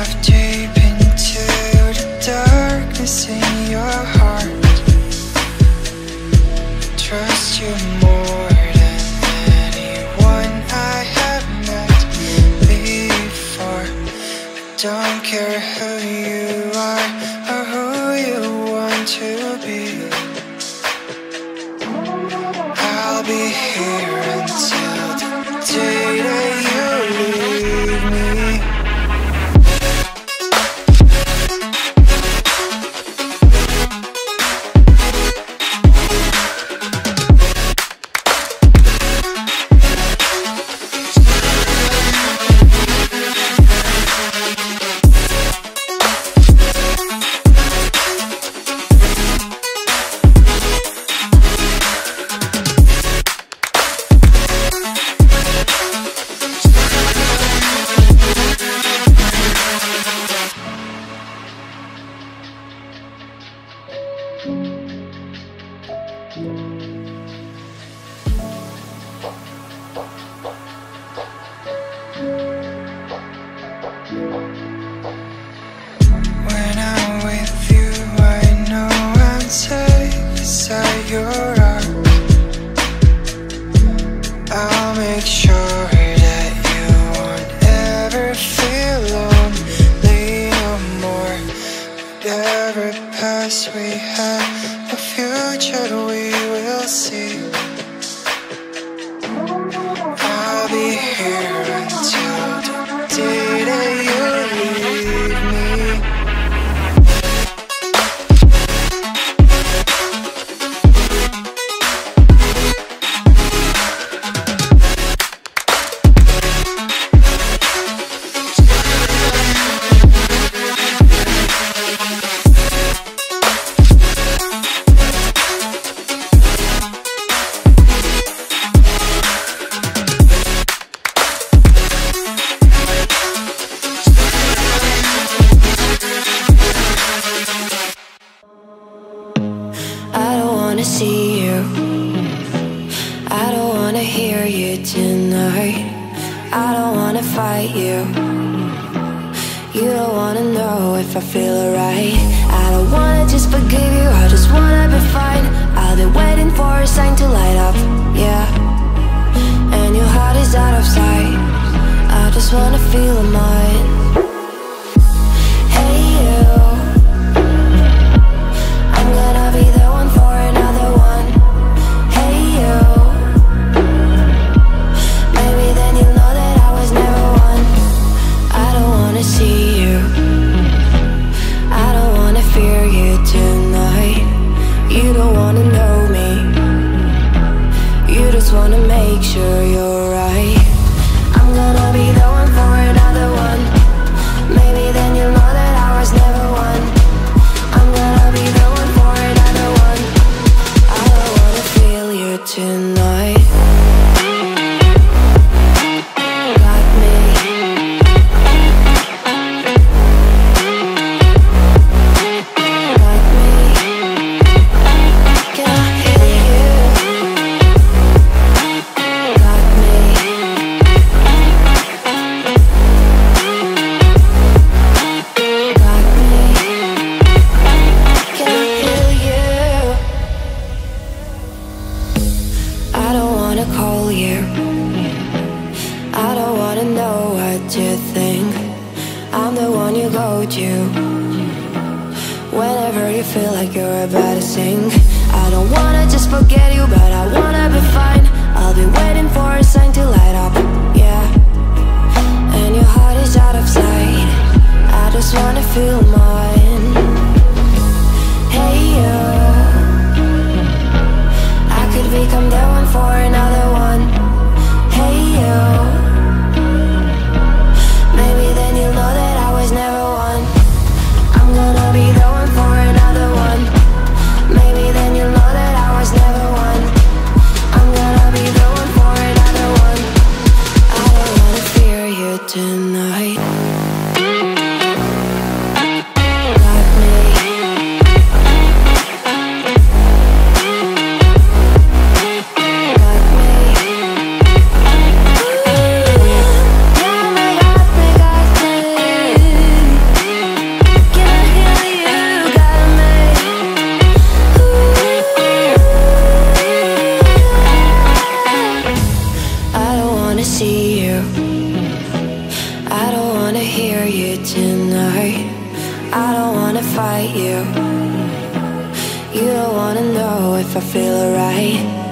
deep into the darkness in your heart. Trust you more than anyone I have met before. I don't care who you are or who you want to be. I'll be here until the day that you leave me. When I'm with you, I know I'm safe beside your arms. I'll make sure that you won't ever feel lonely no more. Whatever past we had, the future we will see. I'll be here until the day that you leave me. I don't wanna see you, I don't wanna hear you tonight. I don't wanna fight you, you don't wanna know if I feel alright. I don't wanna just forgive you, I just wanna be fine. I've been waiting for a sign to light up, yeah. And your heart is out of sight, I just wanna feel mine. Hey you, I'm gonna be the one for another one. Hey you, maybe then you'll know that I was never one. I don't wanna see you, I don't wanna fear you tonight. You don't wanna know me, you just wanna make sure you're right. I'm gonna be the one for another one. Maybe then you'll know that I was never one. I'm gonna be the one for another one. I don't wanna feel you tonight. Got me. Got me. Can I hear you? Got me. Got me. Can I hear you? I don't wanna call you, I don't wanna know what you think. I'm the one you go to whenever you feel like you're about to sink. I don't wanna just forget you, but I wanna be fine. I'll be waiting for a sign to light up, yeah. And your heart is out of sight, I just wanna feel mine. Hey you, I could become the one for another one. Hey you, maybe then you'll know that I was never one. I'm gonna be the one for another one. Maybe then you'll know that I was never one. I'm gonna be the one for another one. I don't wanna fear you tonight. don't wanna know if I feel alright.